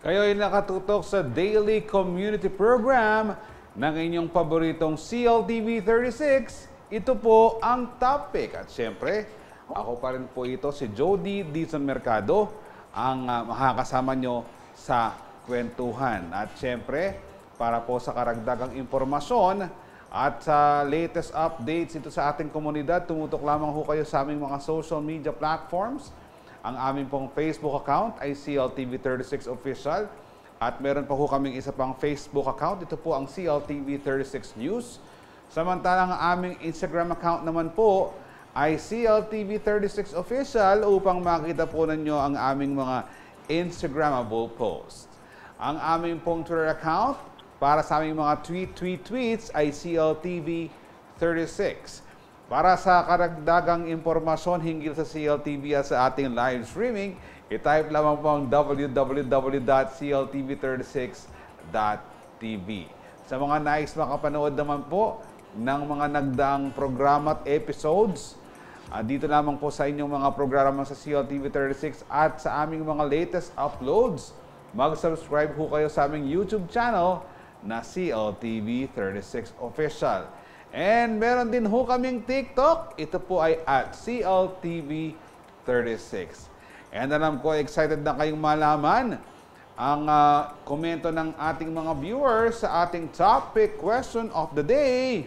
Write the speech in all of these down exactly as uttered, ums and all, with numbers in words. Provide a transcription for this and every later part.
Kayo'y nakatutok sa daily community program ng inyong paboritong C L T V thirty-six. Ito po ang topic. At syempre, ako pa rin po ito, si Jody Dizon Mercado, ang uh, makakasama nyo sa kwentuhan. At syempre, para po sa karagdagang impormasyon at sa latest updates ito sa ating komunidad, tumutok lamang ho kayo sa aming mga social media platforms. Ang aming pong Facebook account ay C L T V thirty-six Official. At meron pa ho kaming isa pang Facebook account. Ito po ang C L T V thirty-six News. Samantalang ang aming Instagram account naman po ay C L T V thirty-six Official upang makita po ninyo ang aming mga Instagrammable posts. Ang aming pong Twitter account para sa aming mga tweet-tweet-tweets ay C L T V thirty-six. Para sa karagdagang impormasyon hinggil sa C L T V at sa ating live streaming, i-type lamang po ang w w w dot c l t v thirty-six dot t v. Sa mga nais makapanood naman po ng mga nagdaang programa at episodes, uh, dito lamang po sa inyong mga programa sa C L T V thirty-six at sa aming mga latest uploads, mag-subscribe po kayo sa aming YouTube channel na C L T V thirty-six Official. And meron din ho kaming TikTok. Ito po ay at C L T V thirty-six. And alam ko, excited na kayong malaman ang uh, komento ng ating mga viewers sa ating topic question of the day.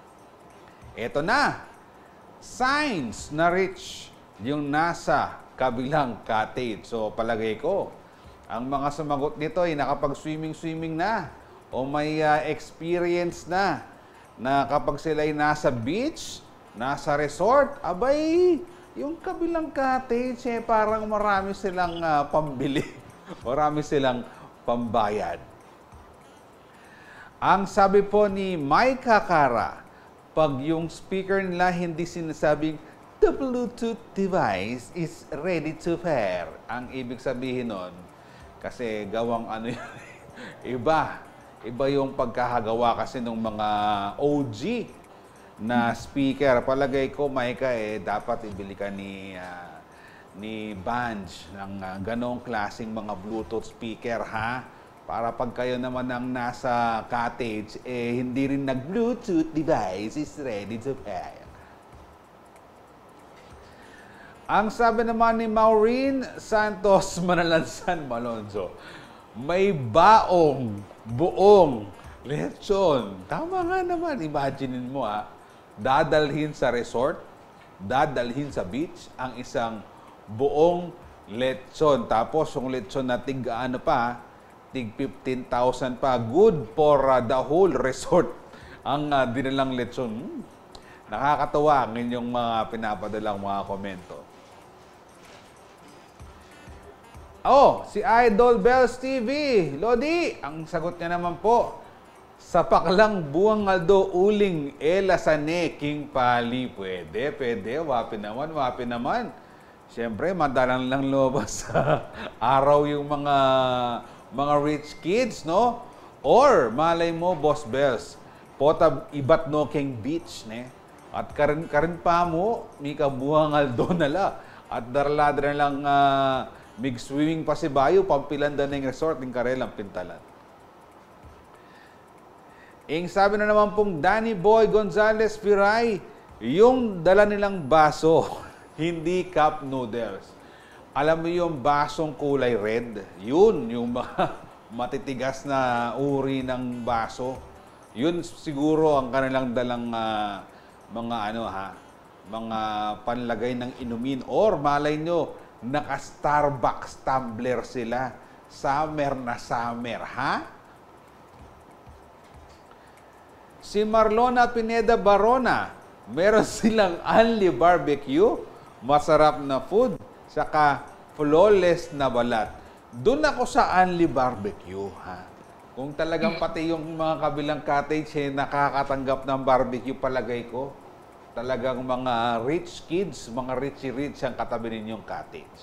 Ito na. Signs na rich yung nasa kabilang cottage. So palagay ko, ang mga sumagot nito ay nakapag-swimming-swimming na o may uh, experience na na kapag sila'y nasa beach, nasa resort, abay, yung kabilang cottage, eh, parang marami silang uh, pambili. Marami silang pambayad. Ang sabi po ni Mike Kakara, pag yung speaker nila hindi sinasabing, the Bluetooth device is ready to pair. Ang ibig sabihin nun, kasi gawang ano yun, iba. Iba yung pagkakagawa kasi ng mga O G na speaker. Palagay ko, Maika, eh, dapat ibili ka ni, uh, ni Banj ng uh, ganong klaseng mga Bluetooth speaker, ha? Para pag kayo naman ang nasa cottage, eh, hindi rin nag-Bluetooth device is ready to pair. Ang sabi naman ni Maureen Santos Manalansan Malonzo, may baong, buong, lechon. Tama nga naman. Imaginein mo ha, dadalhin sa resort, dadalhin sa beach, ang isang buong lechon. Tapos yung lechon na tig ano pa, tig fifteen thousand pa. Good for uh, the whole resort. Ang uh, dinalang lechon. Hmm. Nakakatawa ang inyong mga pinapadalang mga komento. Oh, si Idol Bells T V. Lodi, ang sagot niya naman po, sa paklang buwang aldo uling ela sane king pali. Pwede, pwede. Wapi naman, wapi naman. Siyempre, madalang lang lumabas sa araw yung mga mga rich kids, no? Or, malay mo, Boss Bells, pota ibat no king beach, ne? At karin, karin pa mo, mika buwang aldo nala. At darladra lang uh, mig-swimming pa si Bayo, pampilanda na yung resort ng Karelang Pintalan. Ing sabi na naman pong Danny Boy Gonzales Piray, yung dala nilang baso, hindi cup noodles. Alam mo yung basong kulay red? Yun, yung mga matitigas na uri ng baso. Yun siguro ang kanilang dalang uh, mga ano ha, mga panlagay ng inumin. Or malay nyo, naka-Starbucks tumbler sila. Summer na summer, ha? Si Marlona Pineda Barona, meron silang only barbecue, masarap na food, saka flawless na balat. Doon ako sa only barbecue, ha? Kung talagang pati yung mga kabilang cottage, eh, nakakatanggap ng barbecue, palagay ko, talagang mga rich kids, mga richy-rich ang katabi ninyong cottage.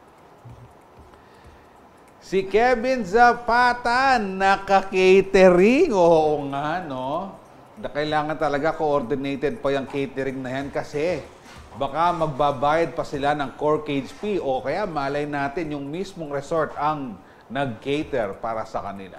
Si Kevin Zapata, naka-catering. Oo nga, no? Na kailangan talaga coordinated pa yung catering na yan kasi baka magbabayad pa sila ng core cage fee o kaya malay natin yung mismong resort ang nag-cater para sa kanila.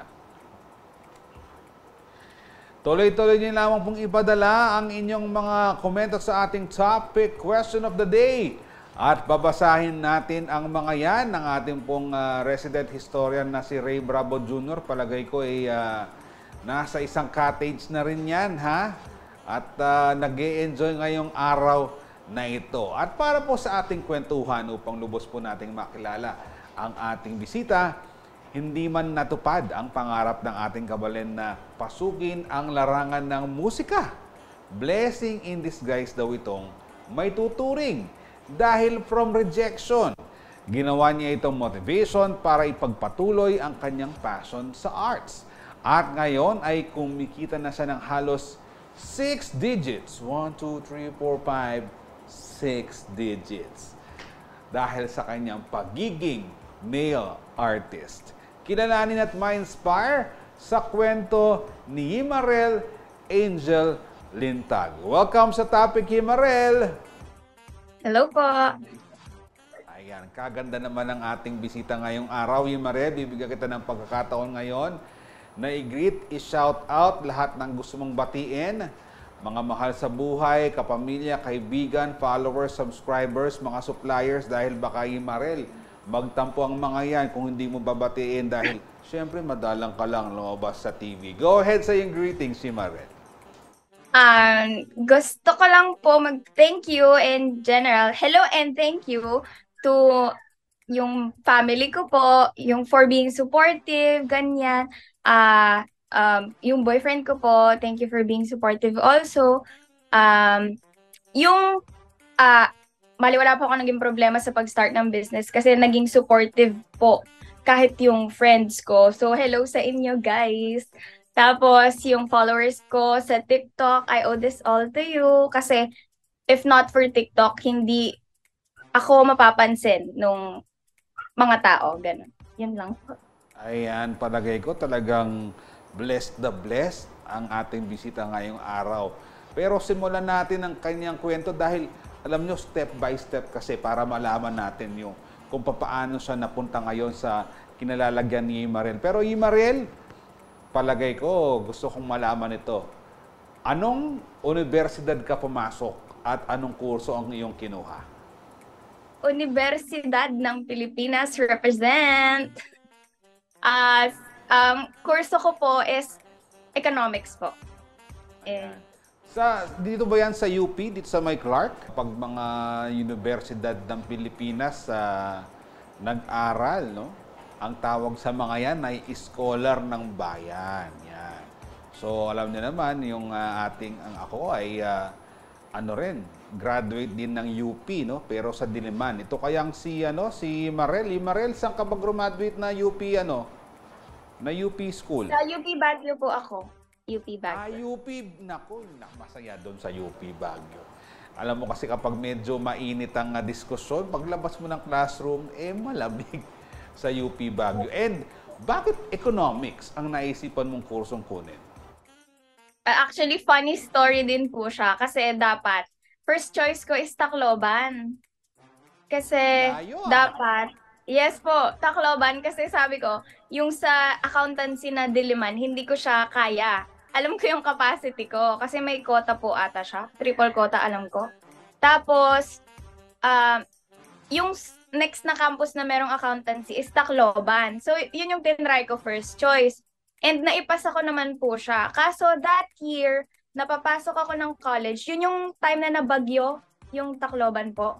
Tuloy-tuloy niyo lamang pong ipadala ang inyong mga komento sa ating topic question of the day. At babasahin natin ang mga yan ng ating pong uh, resident historian na si Ray Bravo Junior Palagay ko ay uh, nasa isang cottage na rin yan, ha? At uh, nag-e-enjoy ngayong araw na ito. At para po sa ating kwentuhan upang lubos po nating makilala ang ating bisita, hindi man natupad ang pangarap ng ating kabalen na pasukin ang larangan ng musika. Blessing in disguise daw itong may tuturing dahil from rejection. Ginawa niya itong motivation para ipagpatuloy ang kanyang passion sa arts. At ngayon ay kumikita na siya ng halos six digits. one, two, three, four, five, six digits. Dahil sa kanyang pagiging nail artist. Kilalanin at ma-inspire sa kwento ni Himarel Angel Lintag. Welcome sa topic, Himarel! Hello po! Ayan, kaganda naman ang ating bisita ngayong araw, Himarel. Bibigyan kita ng pagkakataon ngayon na i-greet, i-shout out lahat ng gusto mong batiin. Mga mahal sa buhay, kapamilya, kaibigan, followers, subscribers, mga suppliers, dahil baka, Himarel, magtampo ang mga yan kung hindi mo babatiin dahil syempre madalang ka lang lumabas sa T V. Go ahead sa iyong greetings, Himarel. Um, gusto ko lang po mag-thank you in general. Hello and thank you to yung family ko po, yung for being supportive, ganyan. Uh, um, yung boyfriend ko po, thank you for being supportive also. Um, yung uh, Mali, wala po ako naging problema sa pag-start ng business kasi naging supportive po kahit yung friends ko. So, hello sa inyo, guys. Tapos, yung followers ko sa TikTok, I owe this all to you. Kasi, if not for TikTok, hindi ako mapapansin nung mga tao. Ganun. Yun lang po. Ayan, palagay ko talagang blessed the blessed ang ating bisita ngayong araw. Pero simulan natin ang kanyang kwento dahil alam nyo, step by step kasi para malaman natin yung kung paano siya napunta ngayon sa kinalalagyan ni Himarel. Pero Himarel, palagay ko, gusto kong malaman ito. Anong universidad ka pumasok at anong kurso ang iyong kinuha? Universidad ng Pilipinas represent. Uh, um, kurso ko po is economics po. And Sa, dito ba yan sa U P, dito sa May Clark? Pag mga universidad ng Pilipinas uh, nag-aral, no? Ang tawag sa mga yan ay scholar ng bayan. Yan. So, alam niyo naman, yung uh, ating, ang ako ay, uh, ano rin, graduate din ng U P, no? Pero sa Diliman. Ito kayang si, ano, si Marel. Marel, saan ka ba graduate na U P, ano? Na U P school? Sa U P Baguio po ako. U P Baguio. Ah, U P. Naku, masaya doon sa U P Baguio. Alam mo kasi kapag medyo mainit ang uh, diskusyon, paglabas mo ng classroom, eh malamig sa U P Baguio. And bakit economics ang naisipan mong kursong kunin? Uh, actually, funny story din po siya kasi dapat, first choice ko is Tacloban. Kasi Layo, ah. dapat, yes po, Tacloban kasi sabi ko, yung sa accountancy na Diliman, hindi ko siya kaya. Alam ko yung capacity ko kasi may quota po ata siya. Triple quota alam ko. Tapos, uh, yung next na campus na merong accountancy is Tacloban. So, yun yung tinry ko first choice. And naipasa ko naman po siya. Kaso that year, napapasok ako ng college. Yun yung time na nabagyo, yung Tacloban po.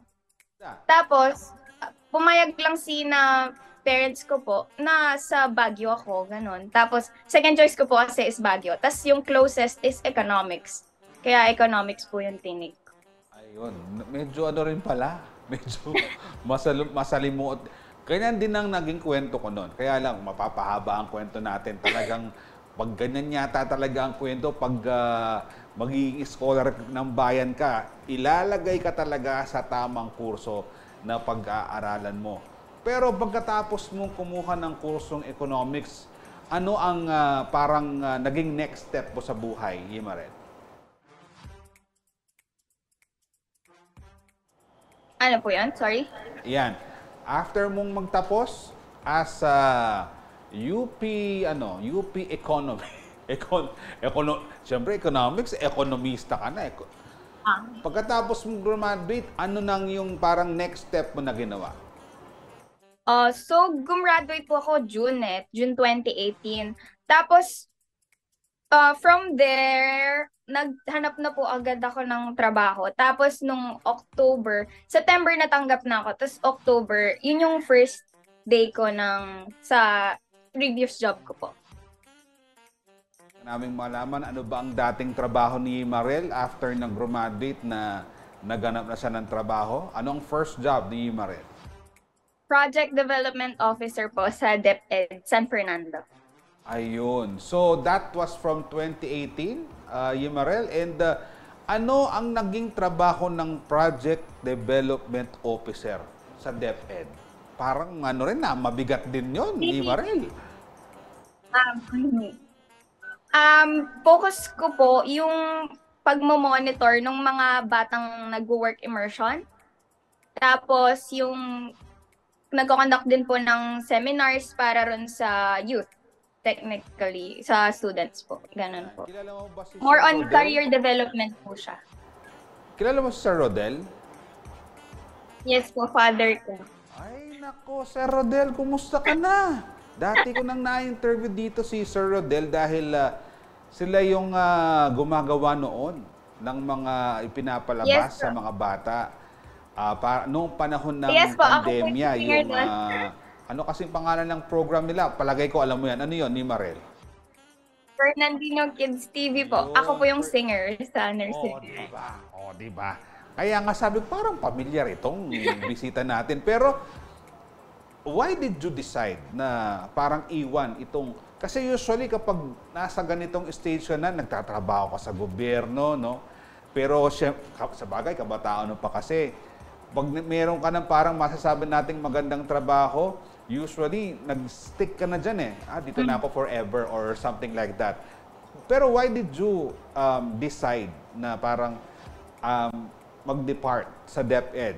Tapos, pumayag lang si na parents ko po na sa Baguio ako, ganun. Tapos, second choice ko po kasi is Baguio. Tapos, yung closest is economics. Kaya economics po yung tinig. Ayun. Medyo ano rin pala. Medyo masal masalimuot. Ganyan din ang naging kwento ko noon. Kaya lang, mapapahaba ang kwento natin. Talagang, pag ganyan yata talaga ang kwento, pag uh, magiging scholar ng bayan ka, ilalagay ka talaga sa tamang kurso na pag-aaralan mo. Pero pagkatapos mong kumuha ng kursong economics, ano ang uh, parang uh, naging next step mo sa buhay, Himarel? Ano po yan? Sorry? Yan. After mong magtapos as a U P, ano, U P Economy. Econ, econo, Siyempre, economics, economista ka na. Eco, Ah. Pagkatapos mong graduate, ano nang yung parang next step mo na ginawa? Uh, so, gumraduate po ako June eh, June twenty eighteen. Tapos, uh, from there, naghanap na po agad ako ng trabaho. Tapos, nung October, September natanggap na ako. Tapos, October, yun yung first day ko ng, sa previous job ko po. Naming malaman, ano ba ang dating trabaho ni Marel after nag-graduate na naganap na siya ng trabaho? Anong first job ni Marel? Project Development Officer po sa DepEd San Fernando. Ayun. So, that was from twenty eighteen, uh, Yimarel. And uh, ano ang naging trabaho ng Project Development Officer sa DepEd? Parang ano rin na, mabigat din yun, Yimarel. Um, um, focus ko po yung pagmo-monitor ng mga batang nag-work immersion. Tapos, yung nagko-conduct din po ng seminars para ron sa youth, technically, sa students po. Ganun po. Kilala mo ba si More Sir on Rodel? career development po siya. Kilala mo si Sir Rodel? Yes po, father ko. Ay, nako, Sir Rodel, kumusta ka na? Dati ko nang na-interview dito si Sir Rodel dahil uh, sila yung uh, gumagawa noon ng mga ipinapalabas Yes, sa mga bata. Uh, para, noong panahon ng Yes po, ako po pandemya, yung singer yung doon. uh, ano kasing pangalan ng program nila? Palagay ko alam mo yan. Ano yun, ni Marel? Fernandino Kids T V po. Yun, Ako po yung Fer- singer sa Oh, nursery. di ba? Oh, di ba? Kaya nga sabi ko, parang pamilyar itong bisita natin. Pero, why did you decide na parang iwan itong... Kasi usually kapag nasa ganitong stage ka na, nagtatrabaho ka sa gobyerno, no? Pero siya, sa bagay, kabataan mo pa kasi. Pag meron ka ng parang masasabi nating magandang trabaho, usually, nag-stick ka na dyan eh. Ah, dito na ako forever or something like that. Pero why did you um, decide na parang um, mag-depart sa DepEd?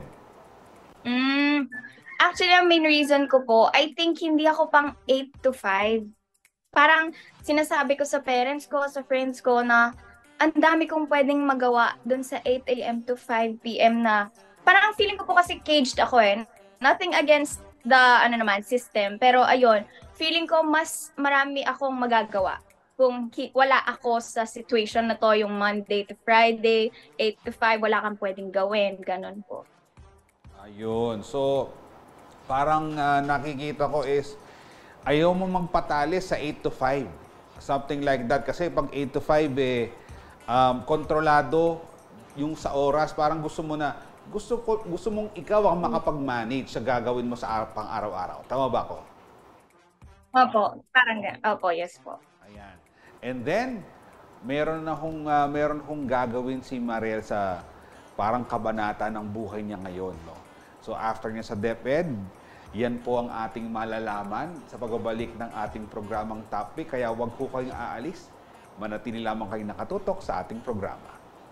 Mm, actually, ang main reason ko po, I think hindi ako pang eight to five. Parang sinasabi ko sa parents ko, sa friends ko na ang dami kong pwedeng magawa dun sa eight a m to five p m na parang ang feeling ko po kasi caged ako eh. Nothing against the ano naman system, pero ayun, feeling ko mas marami akong magagawa kung ki- wala ako sa situation na to, yung Monday to Friday, eight to five, wala kang pwedeng gawin, ganun po. Ayun. So, parang ah, nakikita ko is, ayaw mo magpatali sa eight to five. Something like that. Kasi pag eight to five, eh, um, kontrolado yung sa oras. Parang gusto mo na, gusto, ko, gusto mong ikaw ang makapag-manage sa gagawin mo sa ar- pang-araw-araw. Tama ba ako? Opo, parang gan- Opo, yes po. Ayan. And then, meron na kong, ah, meron kong gagawin si Mariel sa parang kabanata ng buhay niya ngayon. No? So, after niya sa DepEd, yan po ang ating malalaman sa pagbabalik ng ating programang topic. Kaya huwag po kayong aalis. Manatili lamang kayong nakatutok sa ating programa.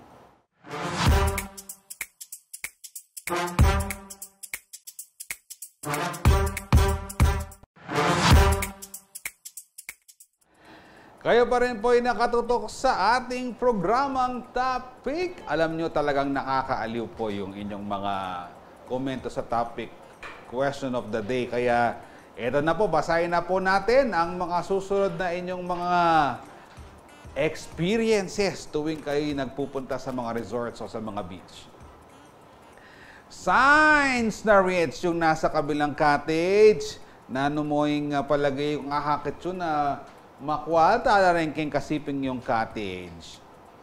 Kayo pa rin po ay nakatutok sa ating programang topic. Alam nyo talagang nakakaaliw po yung inyong mga komento sa topic, question of the day. Kaya eto na po, basahin na po natin ang mga susunod na inyong mga experiences tuwing kayo nagpupunta sa mga resorts o sa mga beach. Signs na rich yung nasa kabilang cottage. Nano mo yung uh, palagay yung ahakit yun na makwata na rin king kasiping yung cottage.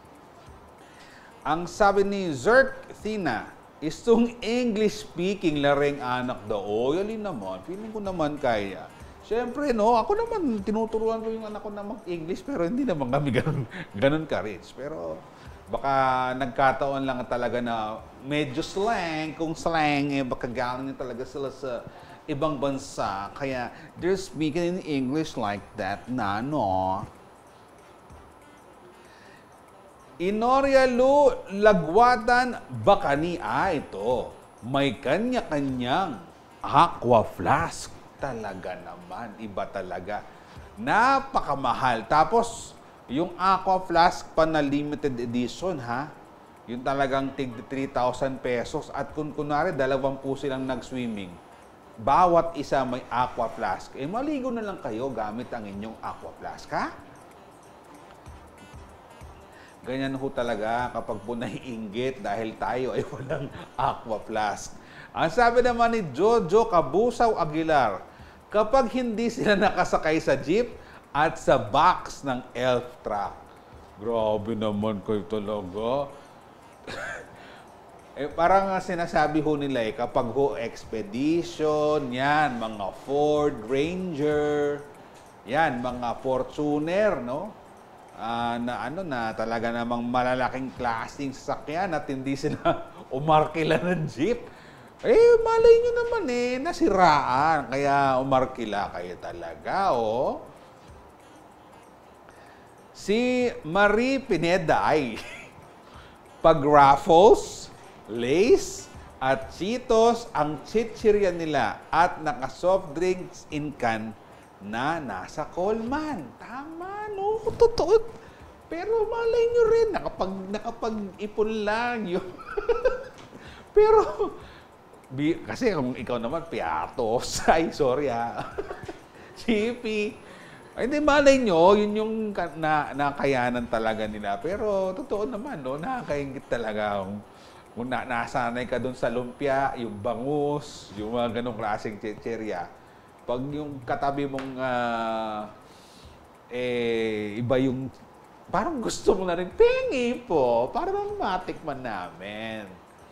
Ang sabi ni Zerk Thina, istong English speaking laring anak daw. O, yali naman. Feeling ko naman kaya. Siyempre, no, ako naman, tinuturuan ko yung anak ko na mag-English, pero hindi naman kami ganun, ganun ka-rich. Pero, baka nagkataon lang talaga na medyo slang. Kung slang, eh, baka galing talaga sila sa ibang bansa. Kaya, they're speaking in English like that na, no? Inoria Lu Lagwatan Bakani. Ah, ito. May kanya-kanyang aqua flask talaga naman, iba talaga. Napakamahal. Tapos, yung Aqua Flask pa na limited edition, ha? Yung talagang tig three thousand pesos. At kung kunwari, dalawang po silang nag-swimming, bawat isa may Aqua Flask. Eh, maligo na lang kayo gamit ang inyong Aqua Flask, ha? Ganyan ho talaga kapag po naiinggit dahil tayo ay walang Aqua Flask. Ang sabi naman ni Jojo Kabusaw Aguilar, kapag hindi sila nakasakay sa jeep at sa box ng elf truck. Grabe naman kayo talaga. Eh, parang sinasabi ho nila eh, kapag ho expedition, yan, mga Ford Ranger, yan, mga Fortuner, no? Uh, na ano na, talaga namang malalaking klaseng sasakyan at hindi sila umarkila ng jeep. Eh, malay nyo naman eh, nasiraan. Kaya umarkila kayo talaga, oh. Si Marie Pineda ay pag Raffles, Lays, at Cheetos ang chichirya nila at naka-soft drinks in can na nasa Coleman. Tama, no? Totoo. Pero malay nyo rin, nakapag, nakapag-ipon lang yun. Pero, bi, kasi kung ikaw naman, piatos. Ay, sorry ha. Chippy. Ay, hindi, malay nyo, yun yung na, nakayanan talaga nila. Pero, totoo naman, no? Nakakaingit talaga. Kung, kung na, nasanay ka dun sa lumpia, yung bangus, yung mga ganong klaseng chichirya. Pag yung katabi mong, uh, eh, iba yung, parang gusto mo na rin, pengi po, parang matikman namin.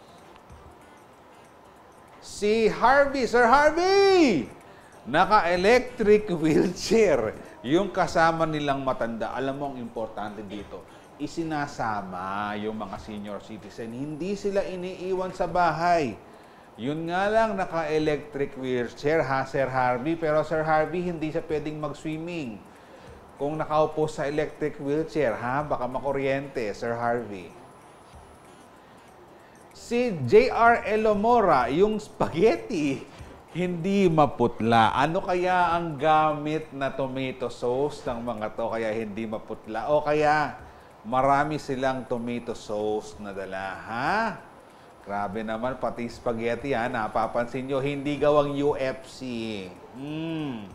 Si Harvey, Sir Harvey! Naka-electric wheelchair. Yung kasama nilang matanda, alam mo ang importante dito, isinasama yung mga senior citizen. Hindi sila iniiwan sa bahay. Yun nga lang, naka-electric wheelchair ha, Sir Harvey. Pero Sir Harvey, hindi siya pwedeng mag-swimming kung nakaupo sa electric wheelchair, ha? Baka makuryente, Sir Harvey. Si J R Elomora, yung spaghetti, hindi maputla. Ano kaya ang gamit na tomato sauce ng mga to kaya hindi maputla? O kaya marami silang tomato sauce na dala, ha? Grabe naman, pati spaghetti, ha? Napapansin nyo, hindi gawang U F C. Hmm.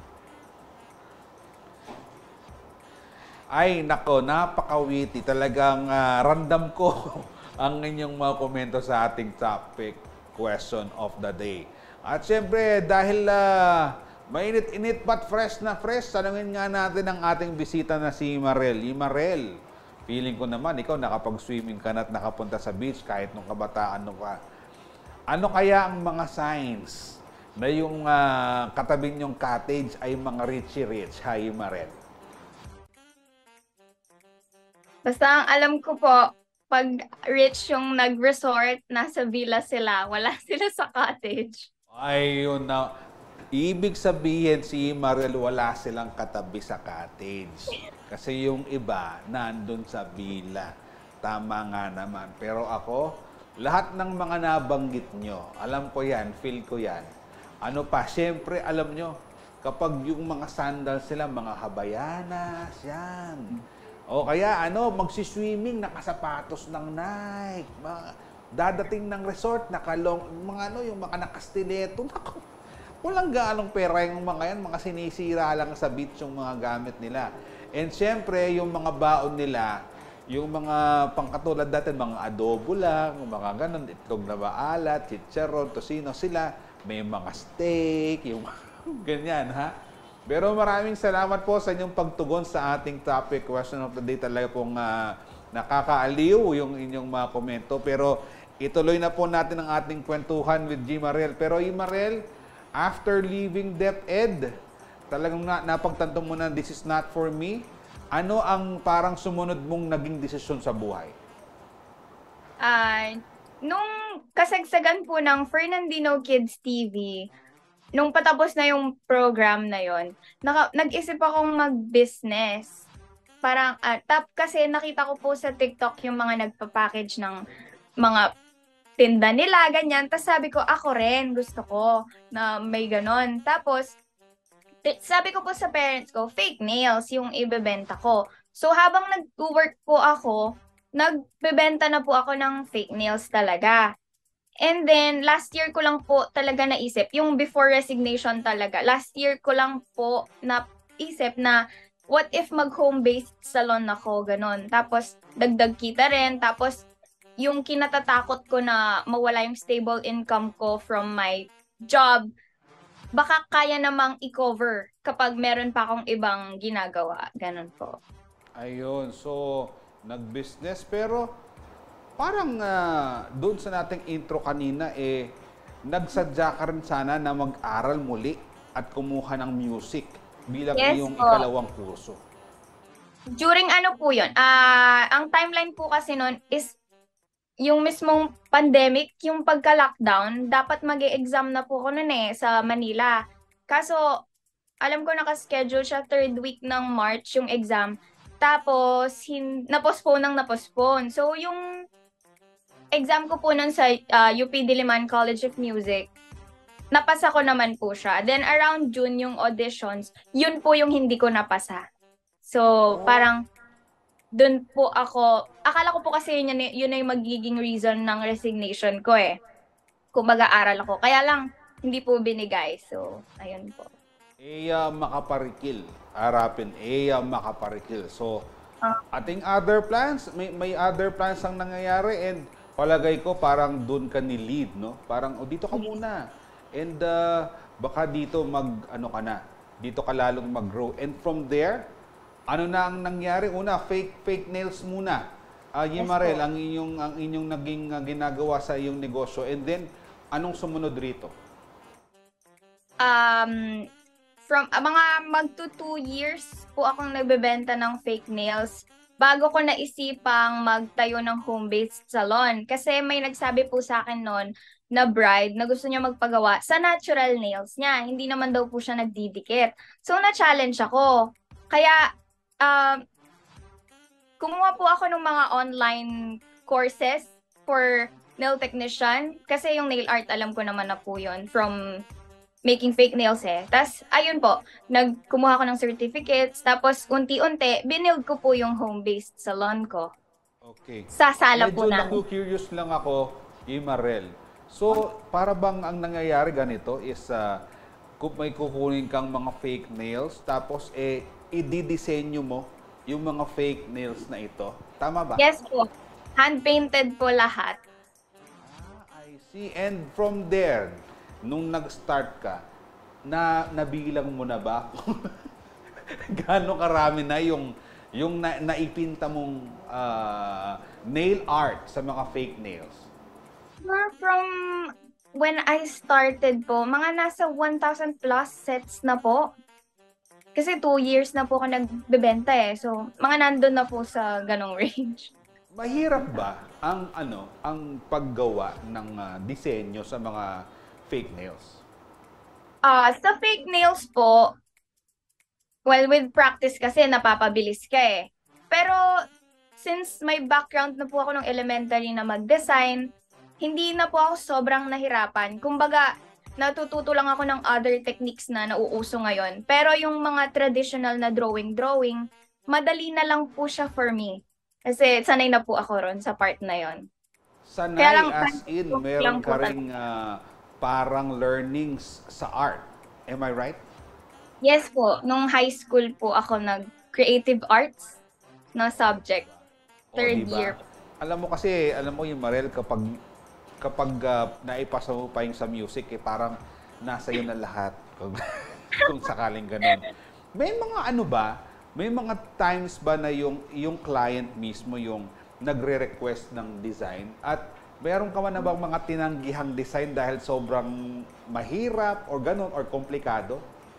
Ay, nako, napakawiti. Talagang uh, random ko ang inyong mga komento sa ating topic question of the day. At syempre, dahil uh, mainit-init but fresh na fresh, tanungin nga natin ang ating bisita na si Marel. Y Marel, feeling ko naman, ikaw nakapag-swimming ka na at nakapunta sa beach kahit nung kabataan nung ka. Ano kaya ang mga signs na yung uh, katabi niyong cottage ay mga richy-rich? Hi, Marel. Basta ang alam ko po, pag rich yung nag-resort, nasa villa sila, wala sila sa cottage. Ayun na. Ibig sabihin si Marel wala silang katabi sa cottage. Kasi yung iba nandun sa villa. Tama nga naman. Pero ako, lahat ng mga nabanggit nyo, alam ko yan, feel ko yan. Ano pa, siyempre alam nyo, kapag yung mga sandals sila, mga habayanas, yan. O kaya ano, magsiswimming, nakasapatos ng Nike. Dadating ng resort, nakalong, mga ano, yung mga nakastileto. Naku, walang gaanong pera yung mga yan, mga sinisira lang sa beach yung mga gamit nila. And siyempre, yung mga baon nila, yung mga pangkatulad natin, mga adobo lang, mga ganun, itlog na maalat, chicharon, tosino, sila, may mga steak, yung ganyan, ha? Pero maraming salamat po sa inyong pagtugon sa ating topic question of the day. Talaga pong uh, nakakaaliw yung inyong mga komento. Pero ituloy na po natin ang ating kwentuhan with G. Marel. Pero G. Marel, after leaving DepEd, talagang na, napagtanto mo na this is not for me. Ano ang parang sumunod mong naging desisyon sa buhay? Uh, nung kasagsagan po ng Fernandino Kids T V, nung patapos na yung program na yon, naka, nag-isip akong mag-business. Parang, uh, tap, kasi nakita ko po sa TikTok yung mga nagpa-package ng mga tinda nila, ganyan. Tapos sabi ko, ako rin, gusto ko na may ganon. Tapos, T- sabi ko po sa parents ko, fake nails yung ibebenta ko. So habang nag-work po ako, nagbebenta na po ako ng fake nails talaga. And then, last year ko lang po talaga naisip, yung before resignation talaga, last year ko lang po naisip na what if mag-home-based salon ako, ganon. Tapos, dagdag kita rin. Tapos, yung kinatatakot ko na mawala yung stable income ko from my job, baka kaya namang i-cover kapag meron pa akong ibang ginagawa. Ganon po. Ayun, so nag-business pero parang ah, doon sa nating intro kanina eh nagsadya ka rin sana na mag-aral muli at kumuha ng music bilang Yes iyong po. ikalawang kurso. During ano po yun, ah ang timeline po kasi nun is yung mismong pandemic, yung pagka-lockdown, dapat mag-e-exam na po ako nun eh sa Manila. Kaso, alam ko nakaschedule siya third week ng March yung exam. Tapos, hin na-postpone nang na-postpone. So, yung exam ko po nun sa ah, U P Diliman College of Music, napasa ko naman po siya. Then, around June yung auditions, yun po yung hindi ko napasa. So, parang doon po ako, akala ko po kasi yun, yun, yun na yung magiging reason ng resignation ko eh. Kung mag-aaral ako. Kaya lang, hindi po binigay. So, ayun po. Eya makaparikil. Harapin, Eya makaparikil. So, Ah. ating other plans, may, may other plans ang nangyayari and palagay ko parang doon ka ni lead, no? Parang, oh, dito ka muna. And uh, baka dito mag, ano ka na, dito ka lalong mag-grow. And from there, ano na ang nangyari? Una, fake fake nails muna. Uh, Yimarel, po. ang inyong ang inyong naging uh, ginagawa sa iyong negosyo. And then, anong sumunod rito? Um, from ah, mga magto two years po akong nagbebenta ng fake nails bago ko naisipang magtayo ng home-based salon. Kasi may nagsabi po sa akin noon na bride na gusto niya magpagawa sa natural nails niya. Hindi naman daw po siya nagdidikit. So, na-challenge ako. Kaya, um, kumuha po ako ng mga online courses for nail technician. Kasi yung nail art, alam ko naman na po yun from making fake nails eh. Tapos, ayun po, nagkumuha ko ng certificates. Tapos, unti-unti, binild ko po yung home-based salon ko. Okay. Sa sala Medyo po namin. naku-curious lang ako, Yimarel. So, para bang ang nangyayari ganito is uh, kung may kukunin kang mga fake nails, tapos eh, i-didisenyo mo yung mga fake nails na ito. Tama ba? Yes po. Hand-painted po lahat. Ah, I see. And from there, nung nag-start ka, na nabilang mo na ba kung gaano karami na yung yung na, naipinta mong ah, nail art sa mga fake nails? From when I started po, mga nasa one thousand plus sets na po. Kasi two years na po ako nagbebenta eh. So, mga nandun na po sa ganong range. Mahirap ba ang ano, ang paggawa ng ah, disenyo sa mga fake nails? Ah, sa fake nails po, well, with practice kasi napapabilis ka eh. Pero since may background na po ako ng elementary na mag-design, hindi na po ako sobrang nahirapan. Kumbaga, natututo lang ako ng other techniques na nauuso ngayon. Pero yung mga traditional na drawing-drawing, madali na lang po siya for me. Kasi sanay na po ako ron sa part na yon. Sanay Kaya lang, as in, lang meron po ka ring ah, parang learnings sa art. Am I right? Yes po, nung high school po ako nag-creative arts na subject. O, Third diba? year. Alam mo kasi, alam mo yung Marel, kapag kapag ah, naipasa mo pa yung sa music, eh, parang nasa iyo na lahat. Kung, kung sakaling ganun. May mga ano ba, may mga times ba na yung, yung client mismo yung nagre-request ng design at mayroon ka man na bang mga tinanggihang design dahil sobrang mahirap or ganun or komplikado?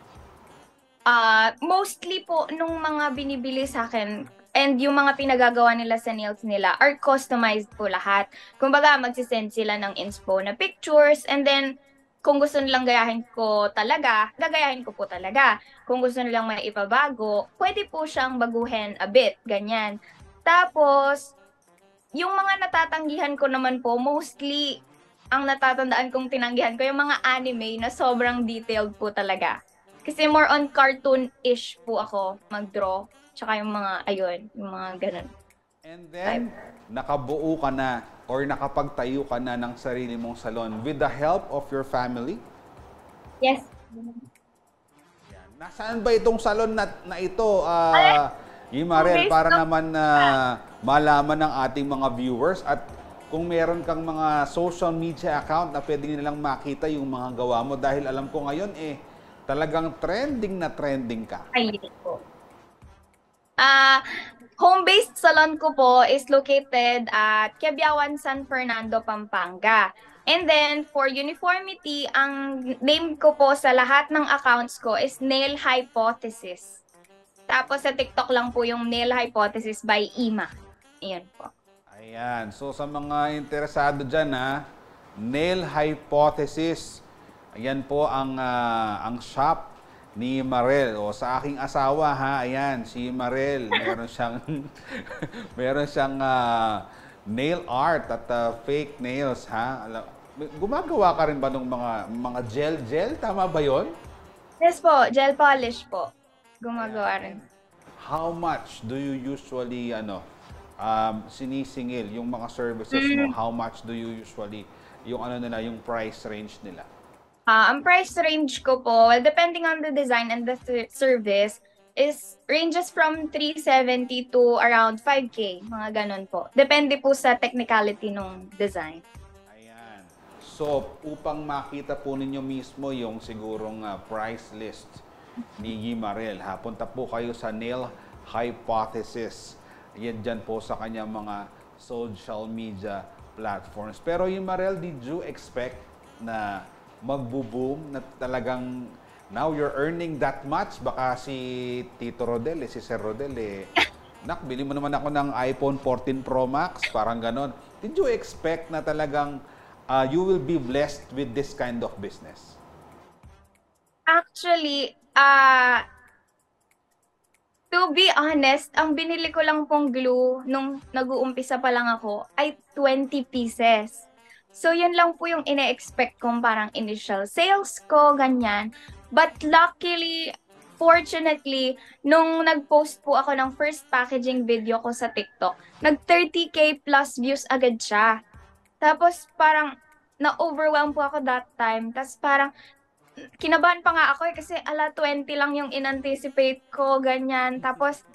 Ah, mostly po nung mga binibili sa akin and yung mga pinagagawa nila sa nails nila are customized po lahat. Kumbaga, magsisend sila ng inspo na pictures and then kung gusto nilang gayahin ko talaga, gagayahin ko po talaga. Kung gusto nilang may ipabago, pwede po siyang baguhin a bit, ganyan. Tapos, yung mga natatanggihan ko naman po, mostly ang natatandaan kong tinanggihan ko, yung mga anime na sobrang detailed po talaga. Kasi more on cartoon-ish po ako mag-draw. Tsaka yung mga, ayun, yung mga ganun. And then, nakabuo ka na or nakapagtayo ka na ng sarili mong salon with the help of your family? Yes. Yan. Nasaan ba itong salon na, na ito, uh, Yimarel, para naman na uh, malaman ng ating mga viewers at kung meron kang mga social media account na pwede nilang makita yung mga gawa mo dahil alam ko ngayon eh, talagang trending na trending ka. Ay, po. Ah, uh, home-based salon ko po is located at Quiabiawan, San Fernando, Pampanga. And then, for uniformity, ang name ko po sa lahat ng accounts ko is Nail Hypothesis. Tapos sa TikTok lang po yung Nail Hypothesis by Ima. Ayan po. Ayan. So, sa mga interesado dyan, ha, Nail Hypothesis. Ayan po ang, uh, ang shop ni Marel. O sa aking asawa, ha, ayan, si Marel. Meron siyang, meron siyang uh, nail art at uh, fake nails, ha. Gumagawa ka rin ba ng mga, mga gel-gel? Tama ba yon? Yes po, gel polish po. Gumagawa rin. How much do you usually, ano, um, sinisingil yung mga services mo? How much do you usually, yung ano nila, yung price range nila? Uh, ang price range ko po, well, depending on the design and the service, is ranges from three seventy to around five K, mga ganun po. Depende po sa technicality ng design. Ayan. So, upang makita po ninyo mismo yung sigurong uh, price list ni Yimarel, ha, punta po kayo sa Nail Hypothesis. Yan dyan po sa kanyang mga social media platforms. Pero Yimarel, did you expect na magbo-boom na talagang now you're earning that much? Baka si Tito Rodel, eh, si Sir Rodel, eh, nak, bili mo naman ako ng iPhone fourteen Pro Max, parang ganon. Did you expect na talagang uh, you will be blessed with this kind of business? Actually, uh, to be honest, ang binili ko lang pong glue nung nag-uumpisa pa lang ako ay twenty pieces. So, yun lang po yung ine-expect kong parang initial sales ko, ganyan. But luckily, fortunately, nung nag-post po ako ng first packaging video ko sa TikTok, nag thirty K plus views agad siya. Tapos parang na-overwhelm po ako that time. Tapos parang kinabahan pa nga ako eh, kasi ala twenty lang yung in-anticipate ko, ganyan. Tapos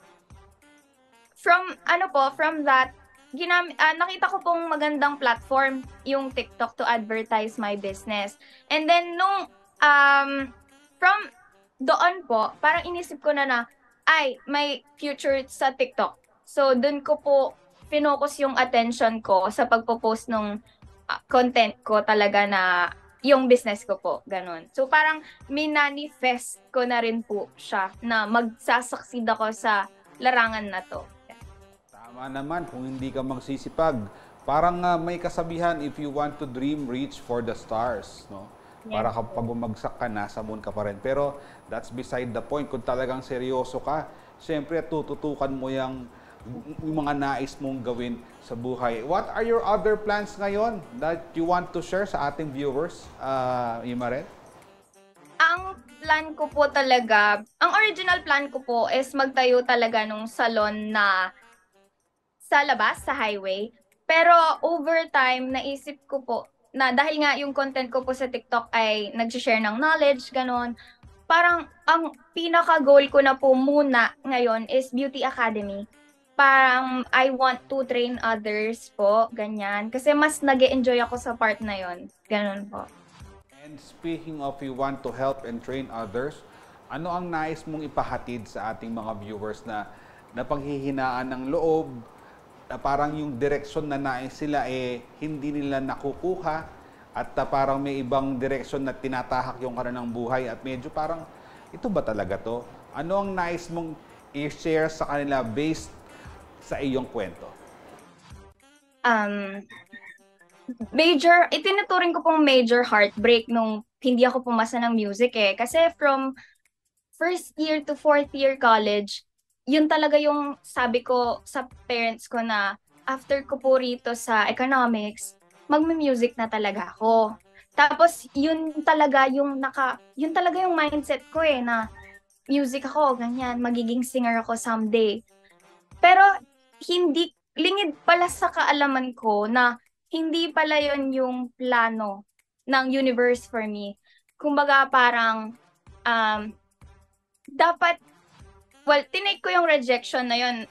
from, ano po, from that, Ginam uh, nakita ko pong magandang platform yung TikTok to advertise my business. And then nung um, from doon po, parang inisip ko na na, ay, may future sa TikTok. So doon ko po finokus yung attention ko sa pagpo-post ng uh, content ko talaga na yung business ko po, ganun. So parang minanifest ko na rin po siya na magsasucceed ako sa larangan na to. Tama naman, kung hindi ka magsisipag. Parang uh, may kasabihan, if you want to dream, reach for the stars. No? Yeah. Para kapag bumagsak ka, nasa moon ka pa rin. Pero that's beside the point. Kung talagang seryoso ka, siyempre tututukan mo yung, yung mga nais mong gawin sa buhay. What are your other plans ngayon that you want to share sa ating viewers, uh, Yimarel? Ang plan ko po talaga, ang original plan ko po is magtayo talaga nung salon na sa labas, sa highway. Pero over time, naisip ko po na dahil nga yung content ko po sa TikTok ay nag-share ng knowledge, ganon. Parang ang pinaka-goal ko na po muna ngayon is Beauty Academy. Parang I want to train others po, ganyan. Kasi mas nag-e-enjoy ako sa part na yon, ganon po. And speaking of you want to help and train others, ano ang nais mong ipahatid sa ating mga viewers na napanghihinaan ng loob, na parang yung direksyon na nais sila eh hindi nila nakukuha at uh, parang may ibang direksyon na tinatahak yung kanilang buhay at medyo parang ito ba talaga to? Ano ang nais mong i-share sa kanila based sa iyong kwento? Um, major, itinuturing ko pong major heartbreak nung hindi ako pumasa ng music eh. Kasi from first year to fourth year college, yun talaga yung sabi ko sa parents ko na after ko po rito sa economics, magme-music na talaga ako. Tapos, yun talaga yung naka, yun talaga yung mindset ko eh, na music ako, ganyan, magiging singer ako someday. Pero, hindi, lingid pala sa kaalaman ko na hindi pala yun yung plano ng universe for me. Kumbaga, parang, um, dapat, well, tinake ko yung rejection na yun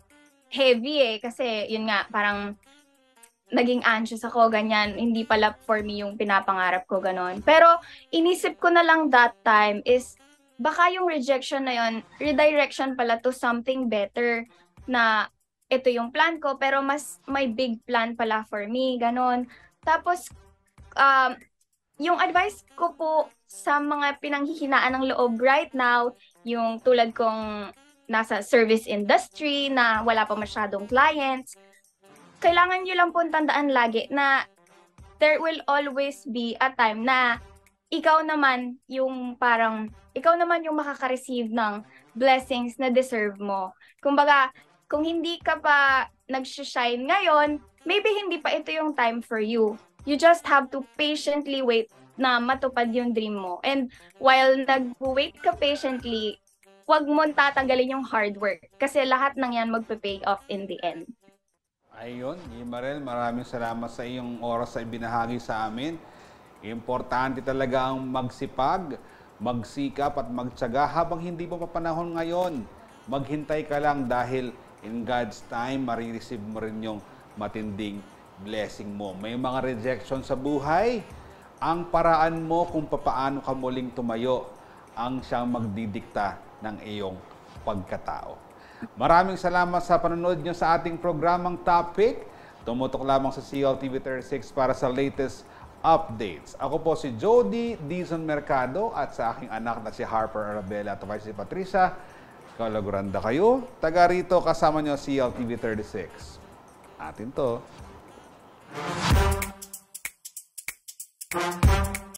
heavy eh, kasi yun nga, parang, naging anxious ako, ganyan, hindi pala for me yung pinapangarap ko, ganon. Pero, inisip ko na lang that time is, baka yung rejection na yun, redirection pala to something better, na ito yung plan ko, pero mas may big plan pala for me, ganon. Tapos, um, yung advice ko po sa mga pinanghihinaan ng loob right now, yung tulad kong nasa service industry, na wala pa masyadong clients, kailangan nyo lang pong tandaan lagi na there will always be a time na ikaw naman yung parang, ikaw naman yung makaka-receive ng blessings na deserve mo. Kumbaga, kung hindi ka pa nag-shine ngayon, maybe hindi pa ito yung time for you. You just have to patiently wait na matupad yung dream mo. And while nag-wait ka patiently, huwag mo tatanggalin yung hard work kasi lahat ng yan magpe-pay off in the end. Ayun, Imarel, maraming salamat sa iyong oras sa ibinahagi sa amin. Importante talaga ang magsipag, magsikap at magtyaga habang hindi mo pa panahon ngayon. Maghintay ka lang dahil in God's time, marireceive mo rin yung matinding blessing mo. May mga rejection sa buhay. Ang paraan mo kung papaano ka muling tumayo ang siyang magdidikta ng iyong pagkatao. Maraming salamat sa panonood nyo sa ating programang Topic. Tumutok lamang sa C L T V thirty-six para sa latest updates. Ako po si Jody Dizon Mercado at sa aking anak na si Harper Arabella at si Patricia. Kalaguranda kayo. Taga rito kasama nyo C L T V thirty-six. Atin to.